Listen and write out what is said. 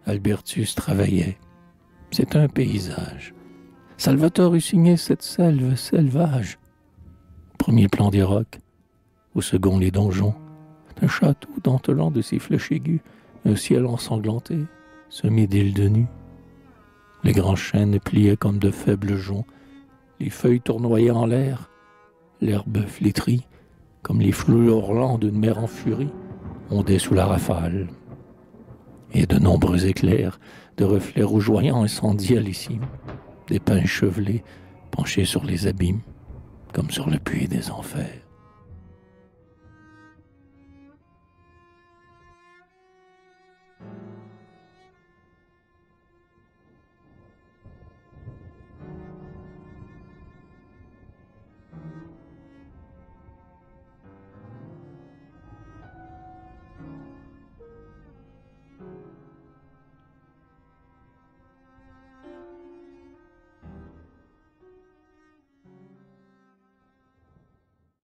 Albertus travaillait. C'est un paysage. Salvatore eût signé cette selve selvage. Au premier plan des rocs, au second les donjons, un château dentelant de ses flèches aiguës, un ciel ensanglanté, semé d'îles de nues. Les grands chênes pliaient comme de faibles joncs, les feuilles tournoyaient en l'air, l'herbe flétrie, comme les flots hurlants d'une mer en furie, ondait sous la rafale. Et de nombreux éclairs, de reflets rougeoyants incendiaient les cimes, des pins chevelés penchés sur les abîmes, comme sur le puits des enfers.